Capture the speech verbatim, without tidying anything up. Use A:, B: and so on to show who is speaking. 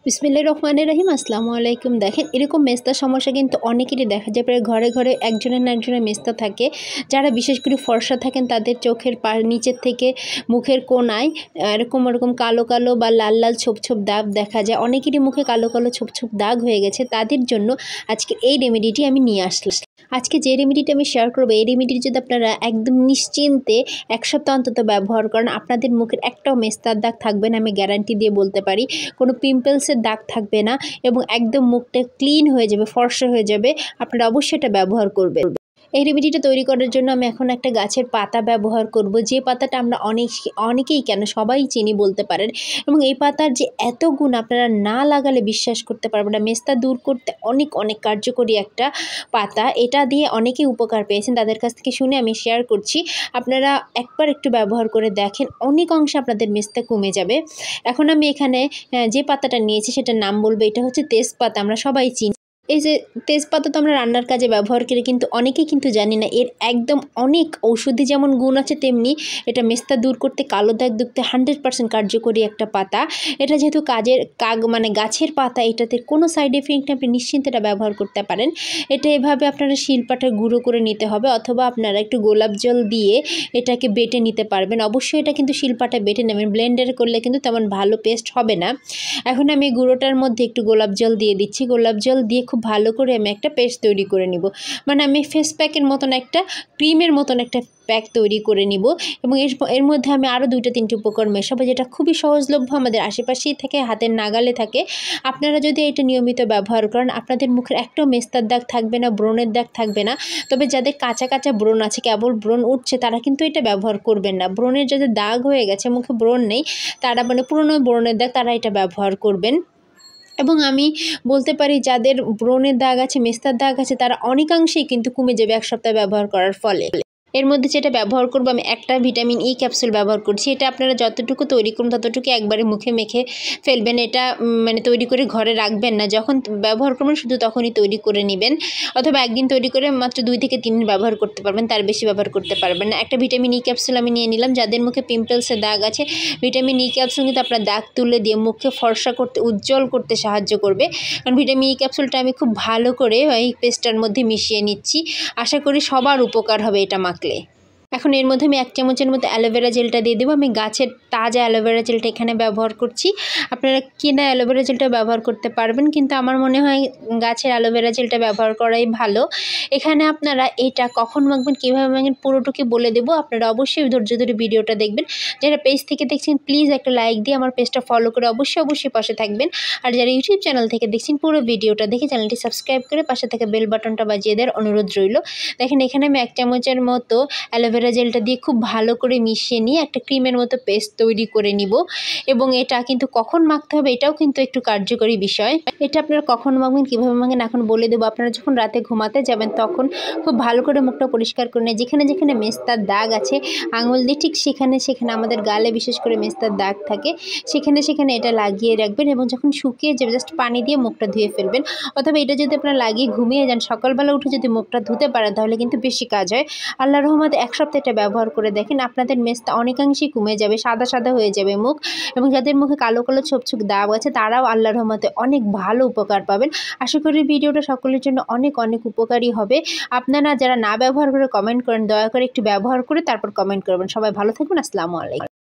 A: বিসমিল্লাহির রহমানির রহিম। আসসালামু আলাইকুম। দেখেন, এরকম মেস্তার সমস্যা কিন্তু অনেকেরই দেখা যায়, প্রায় ঘরে ঘরে একজনের না একজনের মেস্তা থাকে। যারা বিশেষ করে ফর্সা থাকেন তাদের চোখের পা নিচের থেকে মুখের কোনায় এরকম এরকম কালো কালো বা লাল লাল ছোপ ছোপ দাগ দেখা যায়। অনেকেরই মুখে কালো কালো ছোপ ছোপ দাগ হয়ে গেছে। তাদের জন্য আজকে এই রেমেডিটি আমি নিয়ে আসলাম। আজকে যে রেমেডিটি আমি শেয়ার করবো, এই রেমেডিটি যদি আপনারা একদম নিশ্চিন্তে এক সপ্তাহ অন্তত ব্যবহার করেন, আপনাদের মুখের একটাও মেস্তার দাগ থাকবে না, আমি গ্যারান্টি দিয়ে বলতে পারি। কোনো পিম্পলসের দাগ থাকবে না এবং একদম মুখটা ক্লিন হয়ে যাবে, ফর্সা হয়ে যাবে। আপনারা অবশ্যই এটা ব্যবহার করবেন। এই রেমেডিটা তৈরি করার জন্য আমি এখন একটা গাছের পাতা ব্যবহার করব, যে পাতাটা আমরা অনেক অনেকেই কেন সবাই চিনি বলতে পারেন। এবং এই পাতার যে এত গুণ আপনারা না লাগালে বিশ্বাস করতে পারবেন না। মেস্তা দূর করতে অনেক অনেক কার্যকরী একটা পাতা। এটা দিয়ে অনেকেই উপকার পেয়েছেন, তাদের কাছ থেকে শুনে আমি শেয়ার করছি। আপনারা একবার একটু ব্যবহার করে দেখেন, অনেক অংশে আপনাদের মেস্তা কমে যাবে। এখন আমি এখানে যে পাতাটা নিয়েছি সেটার নাম বলবো, এটা হচ্ছে তেজপাতা। আমরা সবাই চিনি এই যে তেজপাতা তো আমরা রান্নার কাজে ব্যবহার করি, কিন্তু অনেকেই কিন্তু জানি না এর একদম অনেক ঔষধি যেমন গুণ আছে, তেমনি এটা মেস্তা দূর করতে, কালো দাগ ধুতে হান্ড্রেড পার্সেন্ট কার্যকরী একটা পাতা। এটা যেহেতু কাজের কাগ মানে গাছের পাতা, এটাতে কোনো সাইড এফেক্ট নেই, আপনি নিশ্চিন্তে এটা ব্যবহার করতে পারেন। এটা এভাবে আপনারা শিলপাটা গুঁড়ো করে নিতে হবে, অথবা আপনারা একটু গোলাপ জল দিয়ে এটাকে বেটে নিতে পারবেন। অবশ্যই এটা কিন্তু শিলপাটা বেটে নেবেন, ব্লেন্ডার করলে কিন্তু তেমন ভালো পেস্ট হবে না। এখন আমি গুঁড়োটার মধ্যে একটু গোলাপ জল দিয়ে দিচ্ছি। গোলাপ জল দিয়ে খুব ভালো করে আমি একটা পেস্ট তৈরি করে নিব, মানে আমি ফেস প্যাকের মতন একটা ক্রিমের মতন একটা প্যাক তৈরি করে নিব। এবং এর এর মধ্যে আমি আরও দুইটা তিনটে উপকরণ মেশাবো, যেটা খুবই সহজলভ্য, আমাদের আশেপাশেই থাকে, হাতের নাগালে থাকে। আপনারা যদি এটা নিয়মিত ব্যবহার করেন, আপনাদের মুখের একটাও মেস্তার দাগ থাকবে না, ব্রণের দাগ থাকবে না। তবে যাদের কাঁচা কাঁচা ব্রণ আছে, কেবল ব্রণ উঠছে, তারা কিন্তু এটা ব্যবহার করবেন না। ব্রণের যাদের দাগ হয়ে গেছে, মুখে ব্রণ নেই, তারা মানে পুরনো ব্রণের দাগ, তারা এটা ব্যবহার করবেন। এবং আমি বলতে পারি যাদের ব্রণের দাগ আছে, মেস্তার দাগ আছে, তারা অনেকাংশেই কিন্তু কমে যাবে এক সপ্তাহ ব্যবহার করার ফলে। এর মধ্যে যেটা ব্যবহার করবো, আমি একটা ভিটামিন ই ক্যাপসুল ব্যবহার করছি। এটা আপনারা যতটুকু তৈরি করুন ততটুকু একবারে মুখে মেখে ফেলবেন। এটা মানে তৈরি করে ঘরে রাখবেন না, যখন ব্যবহার করবেন শুধু তখনই তৈরি করে নেবেন, অথবা একদিন তৈরি করে মাত্র দুই থেকে তিন দিন ব্যবহার করতে পারবেন, তার বেশি ব্যবহার করতে পারবেন না। একটা ভিটামিন ই ক্যাপসুল আমি নিয়ে নিলাম। যাদের মুখে পিম্পলসের দাগ আছে, ভিটামিন ই ক্যাপসুল কিন্তু আপনার দাগ তুলে দিয়ে মুখকে ফর্সা করতে, উজ্জ্বল করতে সাহায্য করবে। কারণ ভিটামিন ই ক্যাপসুলটা আমি খুব ভালো করে এই পেস্টটার মধ্যে মিশিয়ে নিচ্ছি। আশা করি সবার উপকার হবে এটা মাখলে। এখন এর মধ্যে আমি এক চামচের মতো অ্যালোভেরা জেলটা দিয়ে দেবো। আমি গাছের তাজা অ্যালোভেরা জেলটা এখানে ব্যবহার করছি। আপনারা কেনা অ্যালোভেরা জেলটা ব্যবহার করতে পারবেন, কিন্তু আমার মনে হয় গাছের অ্যালোভেরা জেলটা ব্যবহার করাই ভালো। এখানে আপনারা এটা কখন মাখবেন, কীভাবে মাখবেন পুরোটুকু বলে দেবো। আপনারা অবশ্যই ধৈর্য ধরে ভিডিওটা দেখবেন। যারা পেজ থেকে দেখছেন, প্লিজ একটা লাইক দিয়ে আমার পেজটা ফলো করে অবশ্যই অবশ্যই পাশে থাকবেন। আর যারা ইউটিউব চ্যানেল থেকে দেখছেন, পুরো ভিডিওটা দেখে চ্যানেলটি সাবস্ক্রাইব করে পাশে থেকে বেল বাটনটা বাজিয়ে দেওয়ার অনুরোধ রইল। দেখেন, এখানে আমি এক চামচের মতো অ্যালোভেরা জেলটা দিয়ে খুব ভালো করে মিশিয়ে নিয়ে একটা ক্রিমের মতো পেস্ট তৈরি করে নিব। এবং এটা কিন্তু কখন মাখতে হবে, এটাও কিন্তু একটু কার্যকরী বিষয়। এটা আপনারা কখন মাখবেন, কীভাবে মাখবেন এখন বলে দেবো। আপনারা যখন রাতে ঘুমাতে যাবেন, তখন খুব ভালো করে মুখটা পরিষ্কার করে নেয়, যেখানে যেখানে মেস্তার দাগ আছে আঙুল দিয়ে ঠিক সেখানে সেখানে, আমাদের গালে বিশেষ করে মেস্তার দাগ থাকে, সেখানে সেখানে এটা লাগিয়ে রাখবেন। এবং যখন শুকিয়ে যাবে, জাস্ট পানি দিয়ে মুখটা ধুয়ে ফেলবেন। অথবা এটা যদি আপনারা লাগিয়ে ঘুমিয়ে যান, সকালবেলা উঠে যদি মুখটা ধুতে পারেন, তাহলে কিন্তু বেশি কাজ হয়। আল্লাহর রহমতে এক সপ্তাহ এটা ব্যবহার করে দেখেন, আপনাদের মেস্তা অনেকাংশেই কমে যাবে, সাদা সাদা হয়ে যাবে মুখ। এবং যাদের মুখে কালো কালো ছোপ ছোপ দাগ আছে, তারাও আল্লাহর রহমতে অনেক ভালো উপকার পাবেন। আশা করি ভিডিওটা সকলের জন্য অনেক অনেক উপকারী হবে। আপনারা যারা না ব্যবহার করে কমেন্ট করেন, দয়া করে একটু ব্যবহার করে তারপর কমেন্ট করবেন। সবাই ভালো থাকবেন। আসসালামু আলাইকুম।